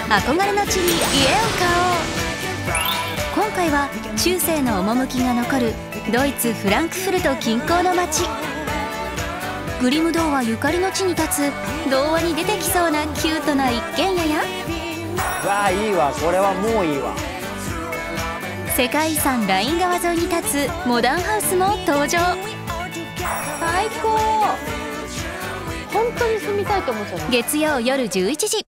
憧れの地に家を買おう。今回は中世の趣が残るドイツ・フランクフルト近郊の町。グリム童話ゆかりの地に立つ童話に出てきそうなキュートな一軒家や、 わあいいわ、これはもういいわ。 世界遺産ライン川沿いに立つモダンハウスも登場。 最高。本当に住みたいと思っちゃう。 月曜夜11時。